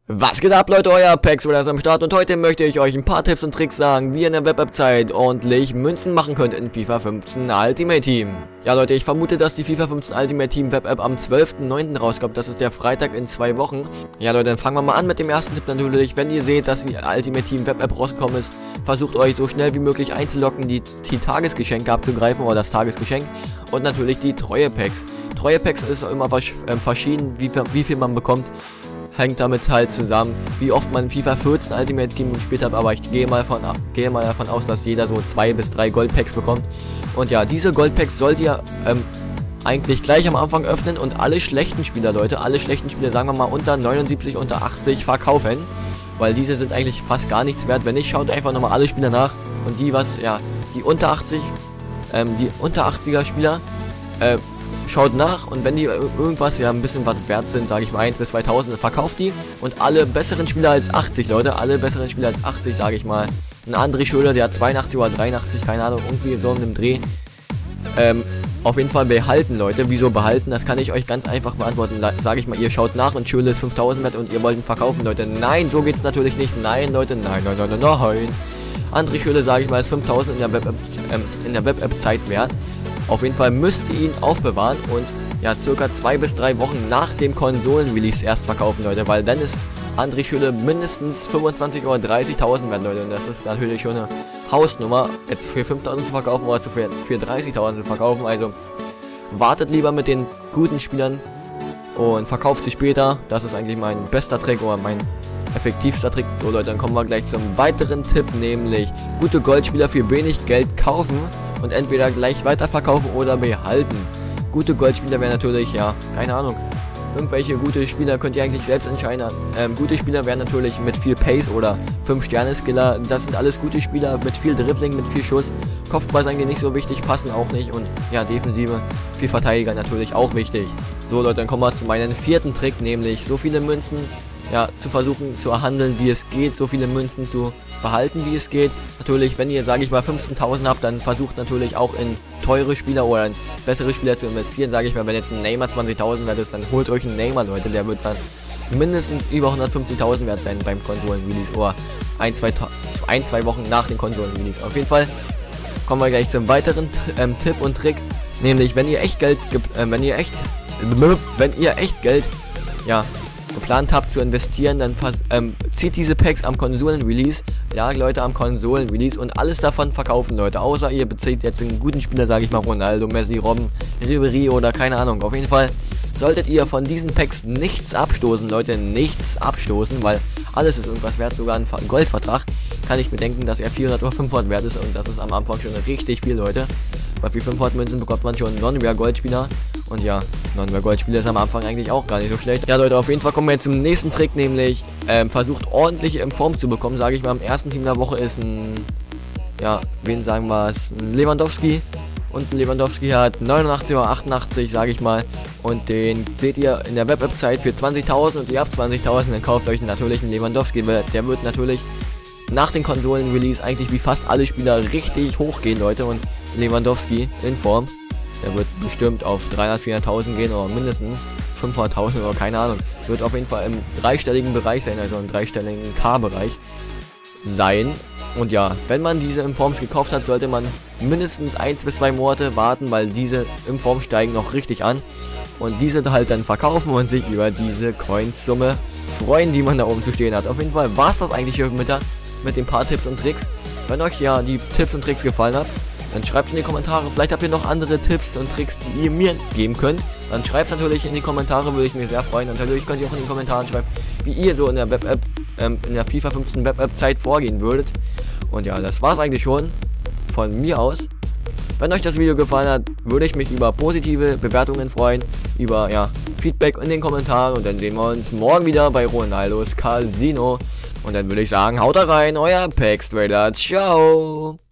Was geht ab, Leute, euer Pax ist am Start und heute möchte ich euch ein paar Tipps und Tricks sagen, wie ihr in der Web-App-Zeit ordentlich Münzen machen könnt in FIFA 15 Ultimate Team. Ja Leute, ich vermute, dass die FIFA 15 Ultimate Team Web-App am 12.09. rauskommt, das ist der Freitag in 2 Wochen. Ja Leute, dann fangen wir mal an mit dem ersten Tipp natürlich. Wenn ihr seht, dass die Ultimate Team Web-App rausgekommen ist, versucht euch so schnell wie möglich einzulocken, die Tagesgeschenke abzugreifen oder das Tagesgeschenk und natürlich die Treue-Packs. Treue-Packs ist immer verschieden, wie viel man bekommt. Hängt damit halt zusammen, wie oft man FIFA 14 Ultimate Team gespielt hat, aber ich gehe mal davon aus, dass jeder so 2 bis 3 Goldpacks bekommt. Und ja, diese Goldpacks sollt ihr eigentlich gleich am Anfang öffnen und alle schlechten Spieler, Leute, sagen wir mal unter 79, unter 80 verkaufen, weil diese sind eigentlich fast gar nichts wert. Wenn nicht, schaut einfach nochmal alle Spieler nach und die die unter 80, die unter 80er Spieler, schaut nach und wenn die irgendwas ein bisschen was wert sind, sage ich mal 1 bis 2000, verkauft die und alle besseren Spieler als 80, Leute, alle besseren Spieler als 80, sage ich mal. Ein André Schöler, der hat 82 oder 83, keine Ahnung, irgendwie so in dem Dreh. Auf jeden Fall behalten, Leute. Wieso behalten? Das kann ich euch ganz einfach beantworten. Sage ich mal, ihr schaut nach und Schöle ist 5000 wert und ihr wollt ihn verkaufen, Leute. Nein, so geht's natürlich nicht. Nein, Leute, nein. André Schöle, sage ich mal, ist 5000 in der Web-App-Zeit wert. Auf jeden Fall müsst ihr ihn aufbewahren und ja, circa 2 bis 3 Wochen nach dem Konsolen-Release erst verkaufen, Leute, weil dann ist André Schöle mindestens 25 oder 30.000 wert, Leute, und das ist natürlich schon eine Hausnummer, jetzt für 5.000 zu verkaufen oder für 30.000 zu verkaufen, also wartet lieber mit den guten Spielern und verkauft sie später. Das ist eigentlich mein bester Trick oder mein effektivster Trick. So Leute, dann kommen wir gleich zum weiteren Tipp, nämlich gute Goldspieler für wenig Geld kaufen und entweder gleich weiterverkaufen oder behalten. Gute Goldspieler wären natürlich, ja, keine Ahnung, irgendwelche gute Spieler könnt ihr eigentlich selbst entscheiden. Gute Spieler wären natürlich mit viel Pace oder 5-Sterne-Skiller. Das sind alles gute Spieler mit viel Dribbling, mit viel Schuss. Kopfball ist eigentlich nicht so wichtig, passen auch nicht und ja, Defensive, viel Verteidiger natürlich auch wichtig. So Leute, dann kommen wir zu meinem vierten Trick, nämlich so viele Münzen zu versuchen zu erhandeln, wie es geht, so viele Münzen zu behalten, wie es geht. Natürlich, wenn ihr, sage ich mal, 15.000 habt, dann versucht natürlich auch in teure Spieler oder in bessere Spieler zu investieren, sage ich mal. Wenn jetzt ein Neymar 20.000 wert ist, dann holt euch einen Neymar, Leute, der wird dann mindestens über 150.000 wert sein beim Konsolen-Release oder ein, zwei Wochen nach dem Konsolen-Release. Auf jeden Fall kommen wir gleich zum weiteren Tipp und Trick, nämlich wenn ihr echt Geld geplant habt zu investieren, dann zieht diese Packs am Konsolen-Release, ja Leute, am Konsolen-Release und alles davon verkaufen, Leute, außer ihr bezieht jetzt einen guten Spieler, sage ich mal, Ronaldo, Messi, Robben, Ribery oder keine Ahnung. Auf jeden Fall solltet ihr von diesen Packs nichts abstoßen, Leute, nichts abstoßen, weil alles ist irgendwas wert, sogar ein Goldvertrag. Kann ich mir denken, dass er 400 oder 500 wert ist und das ist am Anfang schon richtig viel, Leute. Weil für 500 Münzen bekommt man schon Non-Rare Goldspieler. Und ja, Non-Rare Goldspieler ist am Anfang eigentlich auch gar nicht so schlecht. Ja Leute, auf jeden Fall kommen wir jetzt zum nächsten Trick, nämlich versucht ordentlich in Form zu bekommen. Sage ich mal, im ersten Team der Woche ist ein, ja, wen sagen wir es, ein Lewandowski. Und ein Lewandowski hat 89 oder 88, sage ich mal. Und den seht ihr in der Web-App-Zeit für 20.000 und ihr habt 20.000, dann kauft euch natürlich einen Lewandowski. Der wird natürlich nach dem Konsolen-Release eigentlich wie fast alle Spieler richtig hochgehen, Leute. Und Lewandowski in Form, der wird bestimmt auf 300.000, 400.000 gehen oder mindestens 500.000 oder keine Ahnung. Wird auf jeden Fall im dreistelligen Bereich sein, also im dreistelligen K-Bereich sein. Und ja, wenn man diese in Forms gekauft hat, sollte man mindestens 1 bis 2 Monate warten, weil diese in Form steigen noch richtig an. Und diese halt dann verkaufen und sich über diese Coinsumme freuen, die man da oben zu stehen hat. Auf jeden Fall war es das eigentlich hier mit den paar Tipps und Tricks. Wenn euch ja die Tipps und Tricks gefallen haben, dann schreibt es in die Kommentare. Vielleicht habt ihr noch andere Tipps und Tricks, die ihr mir geben könnt. Dann schreibt es natürlich in die Kommentare, würde ich mir sehr freuen. Und natürlich könnt ihr auch in den Kommentaren schreiben, wie ihr so in der Web-App, in der FIFA 15 Web-App-Zeit vorgehen würdet. Und ja, das war's eigentlich schon von mir aus. Wenn euch das Video gefallen hat, würde ich mich über positive Bewertungen freuen, über Feedback in den Kommentaren. Und dann sehen wir uns morgen wieder bei Ronaldos Casino. Und dann würde ich sagen, haut da rein, euer Pax Trader. Ciao!